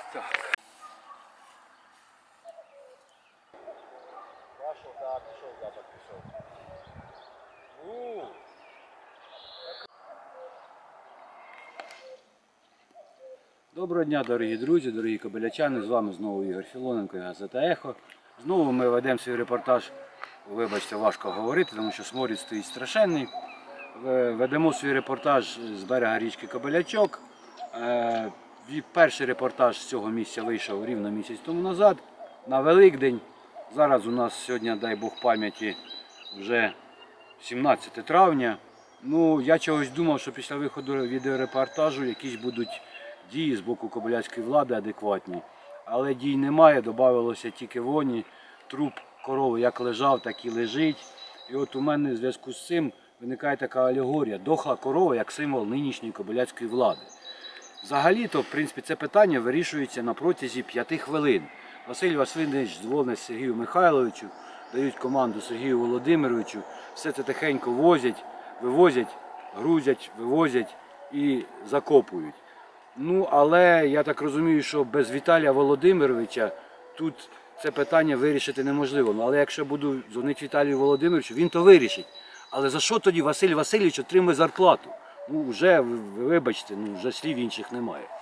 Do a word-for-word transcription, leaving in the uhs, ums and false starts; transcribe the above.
Так. Пошел, да, пішов, запах пішов. У. Доброго дня, дорогі друзі, дорогі кобилячани, з вами знову Ігор Філоненко і газета Ехо. Знову ми ведемо свій репортаж, вибачте, важко говорити, тому що сморід стоїть страшенний. Ведемо свій репортаж з берега річки Кобилячок. Перший репортаж з цього місця вийшов рівно місяць тому назад, на Великдень. Зараз у нас сьогодні, дай Бог пам'яті, вже сімнадцяте травня. Ну, я чогось думав, що після виходу відеорепортажу якісь будуть дії з боку кобиляцької влади адекватні. Але дій немає, додавалося тільки воні, труп корови як лежав, так і лежить. І от у мене в зв'язку з цим виникає така алегорія. Дохла корова як символ нинішньої кобиляцької влади. Взагалі-то, в принципі, це питання вирішується на протязі п'яти хвилин. Василь Васильович дзвонить Сергію Михайловичу, дають команду Сергію Володимировичу, все це тихенько возять, вивозять, грузять, вивозять і закопують. Ну, але я так розумію, що без Віталія Володимировича тут це питання вирішити неможливо. Ну, але якщо буду дзвонити Віталію Володимировичу, він то вирішить. Але за що тоді Василь Васильович отримує зарплату? Ну, вже, вибачте, ну, вже слів інших немає.